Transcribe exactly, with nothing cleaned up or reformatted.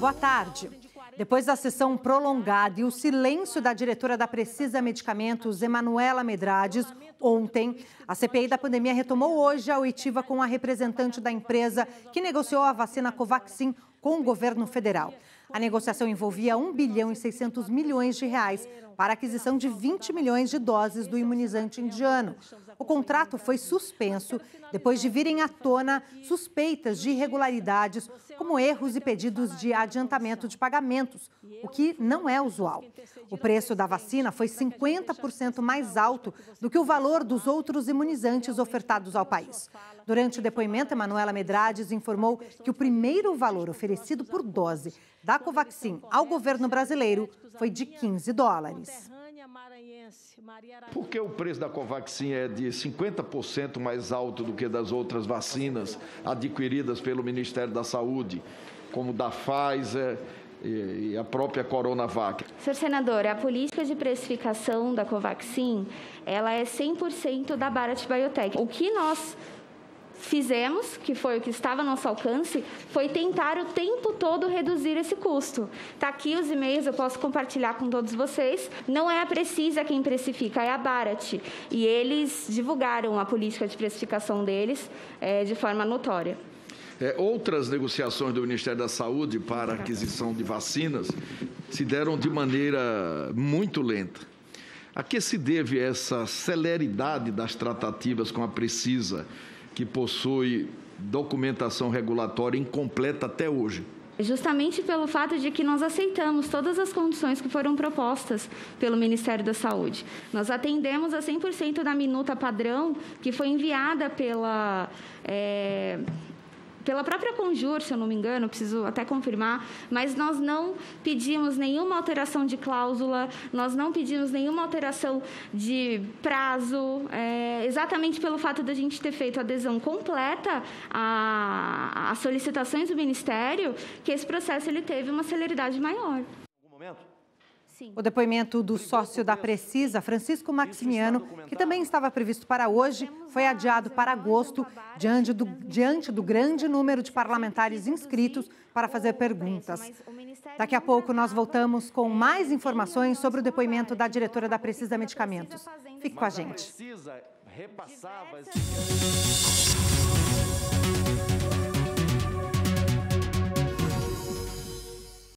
Boa tarde. Depois da sessão prolongada e o silêncio da diretora da Precisa Medicamentos, Emanuela Medrades, ontem, a C P I da pandemia retomou hoje a oitiva com a representante da empresa que negociou a vacina Covaxin com o governo federal. A negociação envolvia um bilhão e seiscentos milhões de reais para a aquisição de vinte milhões de doses do imunizante indiano. O contrato foi suspenso depois de virem à tona suspeitas de irregularidades, como erros e pedidos de adiantamento de pagamentos, o que não é usual. O preço da vacina foi cinquenta por cento mais alto do que o valor dos outros imunizantes ofertados ao país. Durante o depoimento, Emanuela Medrades informou que o primeiro valor oferecido por dose da Covaxin ao governo brasileiro foi de quinze dólares. Por que o preço da Covaxin é de cinquenta por cento mais alto do que das outras vacinas adquiridas pelo Ministério da Saúde, como da Pfizer e a própria Coronavac? Senhor senador, a política de precificação da Covaxin, ela é cem por cento da Bharat Biotech. O que nós fizemos, que foi o que estava ao nosso alcance, foi tentar o tempo todo reduzir esse custo. Está aqui os e-mails, eu posso compartilhar com todos vocês. Não é a Precisa quem precifica, é a Bharat. E eles divulgaram a política de precificação deles é, de forma notória. É, outras negociações do Ministério da Saúde para a aquisição de vacinas se deram de maneira muito lenta. A que se deve essa celeridade das tratativas com a Precisa, que possui documentação regulatória incompleta até hoje? Justamente pelo fato de que nós aceitamos todas as condições que foram propostas pelo Ministério da Saúde. Nós atendemos a cem por cento da minuta padrão que foi enviada pela... É... pela própria Conjur, se eu não me engano, preciso até confirmar, mas nós não pedimos nenhuma alteração de cláusula, nós não pedimos nenhuma alteração de prazo, é, exatamente pelo fato de a gente ter feito a adesão completa às solicitações do Ministério, que esse processo ele teve uma celeridade maior. Em algum momento? O depoimento do sócio da Precisa, Francisco Maximiano, que também estava previsto para hoje, foi adiado para agosto, diante do, diante do grande número de parlamentares inscritos para fazer perguntas. Daqui a pouco nós voltamos com mais informações sobre o depoimento da diretora da Precisa Medicamentos. Fique com a gente.